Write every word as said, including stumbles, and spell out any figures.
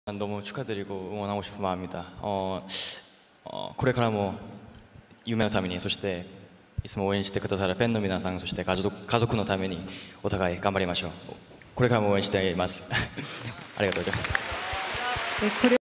너무 축하드리고 응원하고 싶은 마음입니다. 어, 어, これからも夢のために、そしていつも応援してくださるファンの皆さん、そして家族、家族のためにお互い頑張りましょう。これからも応援しています。ありがとうございます。